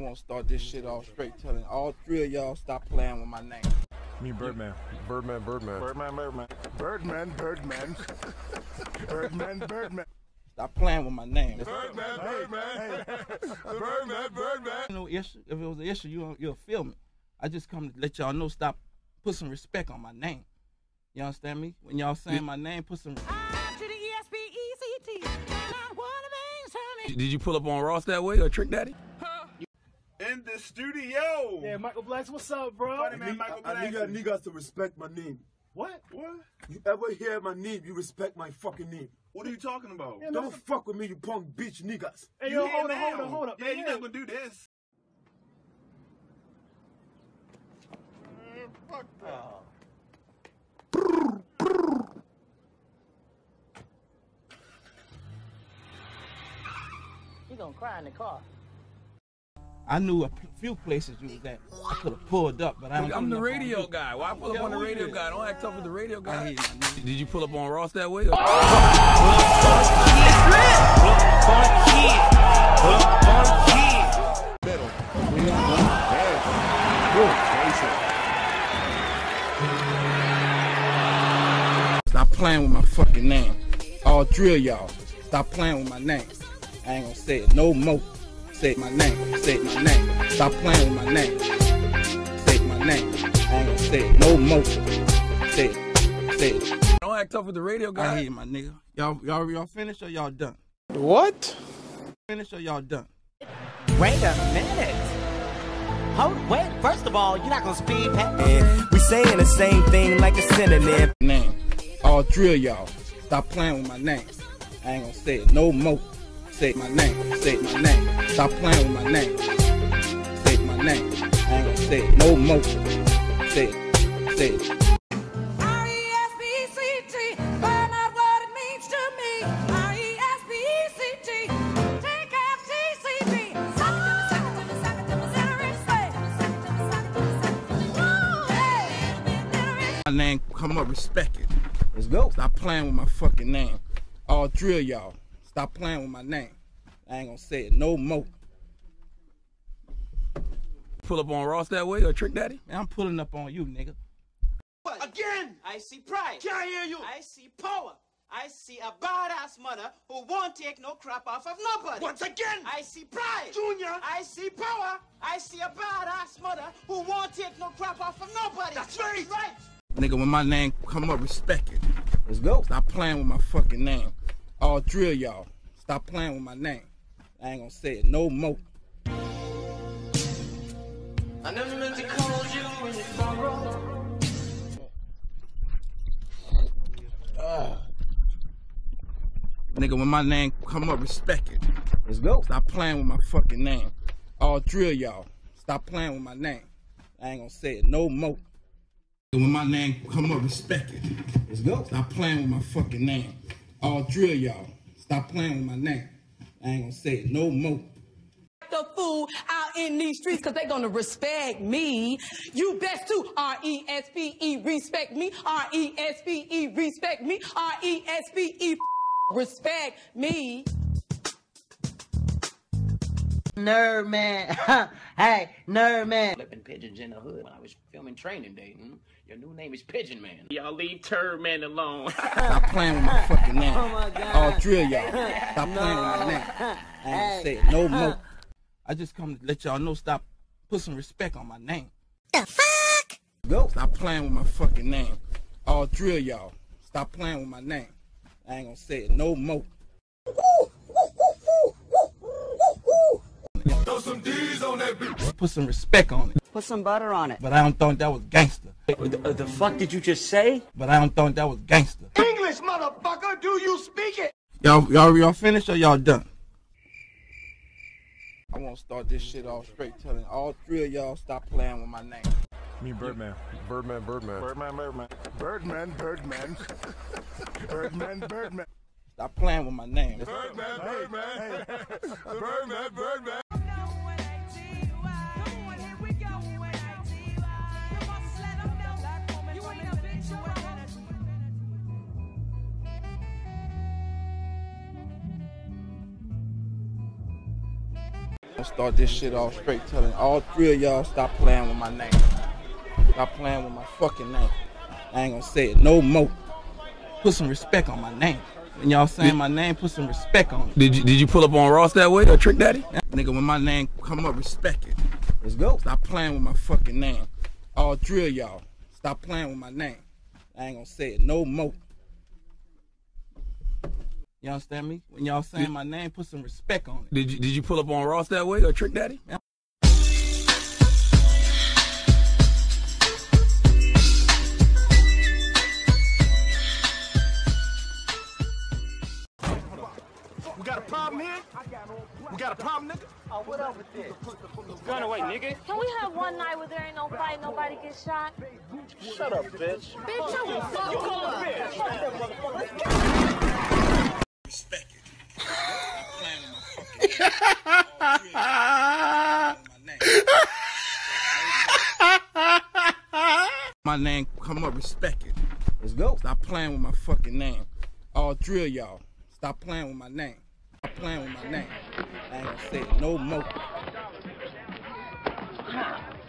want to start this shit off straight telling all three of y'all stop playing with my name. Me Birdman. Birdman. Stop playing with my name. Birdman. No issue. If it was an issue, you'll feel me. I just come to let y'all know, stop, put some respect on my name. You understand me? When y'all saying my name, put some. Did you pull up on Ross that way or Trick Daddy? In the studio. Yeah, Michael Blacks, what's up, bro? Funny man, Michael Blacks. I need niggas to respect my name. What? You ever hear my name, you respect my fucking name. What are you talking about? Yeah, Don't fuck with me, you punk bitch niggas. Hey, You yo, here now. hold up. Yeah, man. you're not gonna do this. Fuck that. He gonna cry in the car. I knew a few places you was at. I could have pulled up, but I don't. I'm the radio guy. Why pull up on the who radio you guy? Don't act tough with the radio I guy. hear you, nigga. Did you pull up on Ross that way? Or... Stop playing with my fucking name. All three of y'all. Stop playing with my name. I ain't gonna say it no more. Say my name. Say my name. Stop playing with my name. Say my name. I ain't gonna say it no more. Say it. Say it. Don't act tough with the radio I guy. hear you, my nigga. Y'all finished or y'all done? What? Finished or y'all done? Wait a minute. Wait, first of all, you're not gonna speed past. We saying the same thing like a synonym. Name. All three of y'all. Stop playing with my name. I ain't gonna say it no more. Say my name. Say my name. Stop playing with my name. Say my name. I ain't gonna say it no more. Say it. Say it. R-E-S-P-E-C-T, find out what it means to me. R-E-S-P-E-C-T, take out TCB. Suck it to me, suck it to me, suck it to me, My name come up, respect it. Let's go. Stop playing with my fucking name. All three of y'all. Stop playing with my name. I ain't gonna say it no more. Pull up on Ross that way or Trick Daddy? Man, I'm pulling up on you, nigga. Again, I see pride. Can't hear you. I see power. I see a badass mother who won't take no crap off of nobody. Once again. I see pride. Junior. I see power. I see a badass mother who won't take no crap off of nobody. That's right. Right. Nigga, when my name come up, respect it. Let's go. Stop playing with my fucking name. All three of y'all. Stop playing with my name. I ain't gonna say it no more. I never meant to call you when you borrow. Nigga, when my name come up, respect it. Let's go. Stop playing with my fucking name. All three of y'all. Stop playing with my name. I ain't gonna say it no more. When my name come up, respect it. Let's go. Stop playing with my fucking name. All three of y'all. Stop playing with my name. I ain't gonna say it no more. The fool out in these streets, cause they gonna respect me. You best too. R-E-S-P-E, respect me. R-E-S-P-E, respect me. R-E-S-P-E, respect me. Nerd man. Hey, nerd man. Flipping pigeons in the hood when I was filming Training Day. Your new name is Pigeon Man. Y'all leave Turd Man alone. Stop playing with my fucking name. Oh my God. All three of y'all. Stop playing with my name. I ain't gonna say it no more. I just come to let y'all know, stop, put some respect on my name. The fuck? Go. Stop playing with my fucking name. All three of y'all. Stop playing with my name. I ain't gonna say it no more. Throw some D's on that bitch. Put some respect on it. Put some butter on it. But I don't think that was gangster. The fuck did you just say? But I don't think that was gangster. English, motherfucker, do you speak it? Y'all finished or y'all done? I want to start this shit off straight telling all three of y'all stop playing with my name. Me Birdman. Birdman. Stop playing with my name. Birdman. I'll start this shit off straight telling all three of y'all stop playing with my name. Stop playing with my fucking name. I ain't gonna say it no more. Put some respect on my name. When y'all saying my name, put some respect on it. Did you pull up on Ross that way or Trick Daddy? Nigga, when my name come up, respect it. Let's go. Stop playing with my fucking name. All three of y'all, stop playing with my name. I ain't gonna say it no more. You understand me? When y'all saying my name, put some respect on it. Did you pull up on Ross that way or Trick Daddy? We got a problem here? We got a problem, nigga? Oh, what up with this? Gun away, nigga. Can we have one night where there ain't no fight, nobody gets shot? Shut up, bitch. Bitch, I will fuck you up. Respect it. Stop playing with my fucking name. My name come up, respect it. Let's go. Stop playing with my fucking name. All three of y'all, stop playing with my name. Stop playing with my name. I ain't gonna say it no more.